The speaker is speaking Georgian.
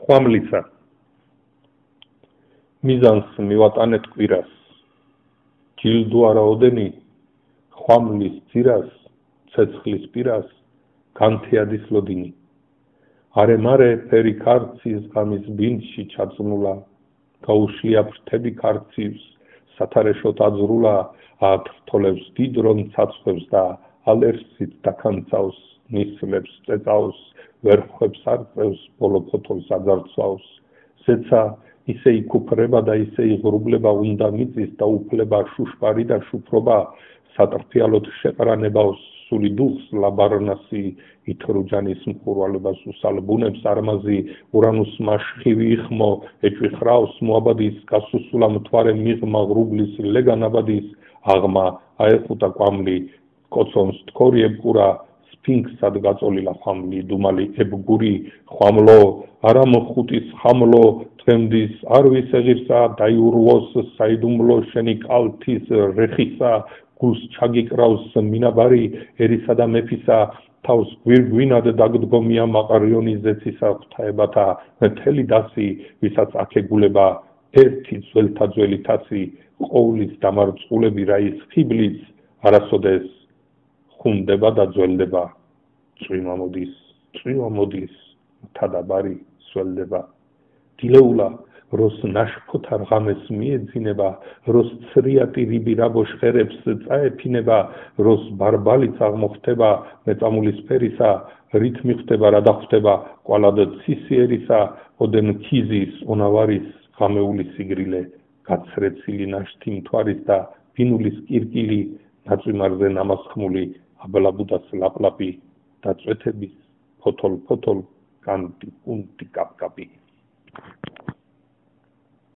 xvamlisa მიზანს მივატანეთ კვირას ჯილდო არაოდენი xvamlis ძირას ცეცხლის პირას განთიადის ლოდინი არემარე ფერი ქარცის ღამის ბინდში ჩაწნულა გაუშლია ფრთები ქარცივს სათარეშოთ აძრულა აფრთოლებს დიდრონ ცაცხვებს და ალერსით დაქანცავს ნისლებს წეწავს ვერხვებს არწევს ბოლო ფოთოლს აძარცვავს ზეცა ისე იქუფრება და ისე იღრუბლება უნდა მიწის და უფლება შუშპარი და შუფრობა სატრფიალოდ შეყრანებავს სული დუხს ლაბარნასი ითრუჯანის მყურვალებას უსალბუნებს არმაზი ურანუს მაშხივი იხმო ეჭვიხრავს მოაბადის გასუსულა მთვარე მიღმა ღრუბლის ლეგანაბადის აღმა აეხუტა კვამლი კოცონს თქორი ებყურა სფინქსად გაწოლილა ხამლი დუმალი ებგური ხამლო არამხუტის ხამლო თემდის არ ვისეღირსა დაიურვოს საიდუმლო შენი კალთის რეხისა გულს ჩაგიკრავს მინაბარი ერისა და მეფისა თავს გვირგვინად დაგდგომია მაყარიონის ზეცისა ღვთაებათა მთელი დასი ვისაც აქეგულება ერთი ძველთა ძველი თაცი ყოვლის დამარწყულები რაის ხიბლიც არასოდეს ხუნდება და ძველდება წვიმა მოდის თადაბარი სველდება დილეულა როს ნაშფოთარ ღამეს მიეძინება როს ცრიატი რიბი რაბო შხერებს წაეფინება როს ბარბალიც აღმოხდება მეწამულის ფერისა რით მიხვდება რა დახვდება ყვალად ცისიერისა ოდენ ქიზის ონავარის ღამეული სიგრილე გაცრეცილი ნაშთი მთვარის და ბინულის კირკილი ნაწვიმარზე ნამასხმული აბლაბუდას ლაპლაპი და წვეთების ფოთოლ განტი კუნტი კაპკაპი